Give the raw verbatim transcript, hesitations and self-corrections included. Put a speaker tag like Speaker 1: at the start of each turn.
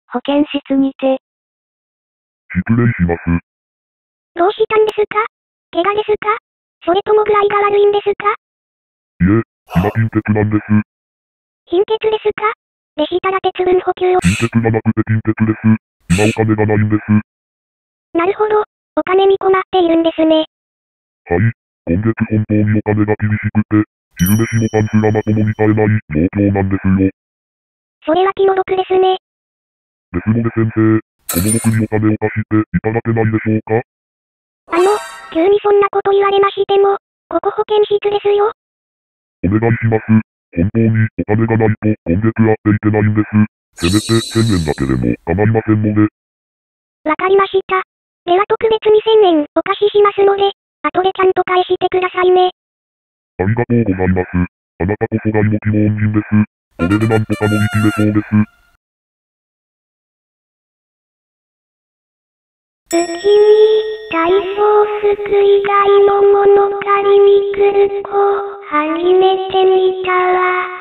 Speaker 1: 保健室にて。
Speaker 2: 失礼します。
Speaker 3: どうしたんですか？怪我ですか？それとも具合が悪いんですか？
Speaker 2: いえ、今貧血なんです。
Speaker 3: 貧血ですか？でしたら鉄分補給を。
Speaker 2: 貧血がなくて貧血です。今お金がないんです。
Speaker 3: なるほど、お金に困っているんですね。
Speaker 2: はい、今月本当にお金が厳しくて、昼飯もパンすらまともに買えない状況なんですよ。
Speaker 3: それは気の毒ですね。
Speaker 2: ですので先生、この僕にお金を貸していただけないでしょうか？
Speaker 3: あの、急にそんなこと言われましても、ここ保健室ですよ。
Speaker 2: お願いします。本当にお金がないと今月やっていけないんです。せめてせんえんだけでも構いませんので。
Speaker 3: わかりました。では特別にせんえんお貸ししますので、後でちゃんと返してくださいね。
Speaker 2: ありがとうございます。あなたこそが命の恩人です。これでなんとか乗り切れそうです。
Speaker 3: うちに、体操服以外のもの借りに来る子、初めて見たわ。